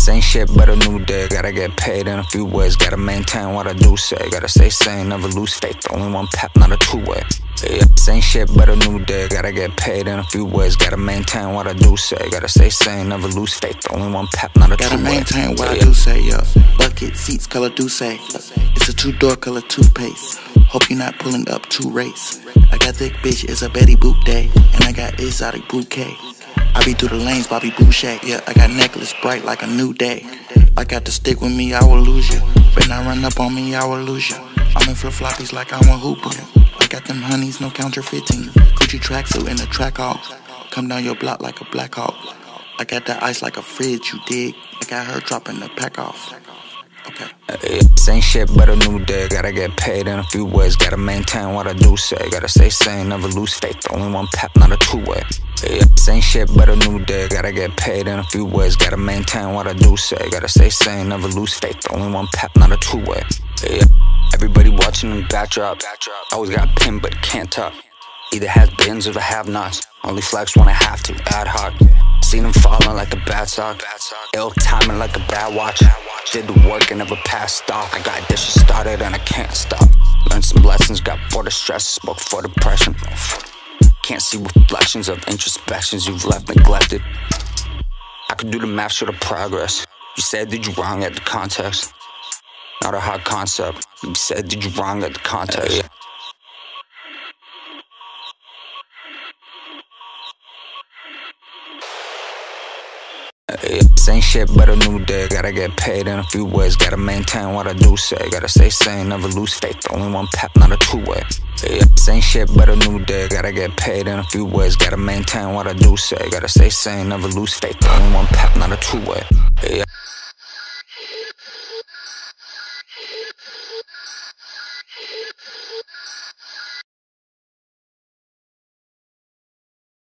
Same shit but a new day. Gotta get paid in a few ways. Gotta maintain what I do say. Gotta stay sane, never lose faith. Only one path, not a two-way. Yeah, same shit but a new day. Gotta get paid in a few ways. Gotta maintain what I do say. Gotta stay sane, never lose faith. Only one path, not a two-way. Gotta maintain what I do say, yeah. Bucket seats, color do say. It's a two-door color toothpaste. Hope you're not pulling up two race. I got thick bitch, it's a Betty Boop day. And I got exotic bouquet. I be through the lanes, Bobby Boucher. Yeah, I got necklace bright like a new day. I got to stick with me, I will lose you. Better not run up on me, I will lose you. I'm in flip-floppies like I'm a hooper. I got them honeys, no counterfeiting. Gucci tracksuit in the track hawk. Come down your block like a Black Hawk. I got that ice like a fridge, you dig? I got her dropping the pack off. Okay. Same shit but a new day. Gotta get paid in a few ways. Gotta maintain what I do say. Gotta stay sane, never lose faith. Only one path, not a two-way. Same shit but a new day. Gotta get paid in a few ways. Gotta maintain what I do say. Gotta stay sane, never lose faith. Only one path, not a two-way. Everybody watching in the backdrop. Always got pinned but can't talk. Either has bins or the have-nots. Only flex when I have to, ad hoc. Seen them falling like a bad sock. Ill timing like a bad watch. Did the work and never passed stock. I got dishes started and I can't stop. Learned some lessons, got bored of stress, spoke for depression. Can't see reflections of introspections you've left neglected. I could do the math, show the progress. You said, did you wrong at the context? Not a hard concept. You said, did you wrong at the context? Same shit but a new day. Gotta get paid in a few ways. Gotta maintain what I do say. Gotta stay sane, never lose faith. Only one path, not a two-way. Same shit but a new day. Gotta get paid in a few ways. Gotta maintain what I do say. Gotta stay sane, never lose faith. Only one path, not a two-way.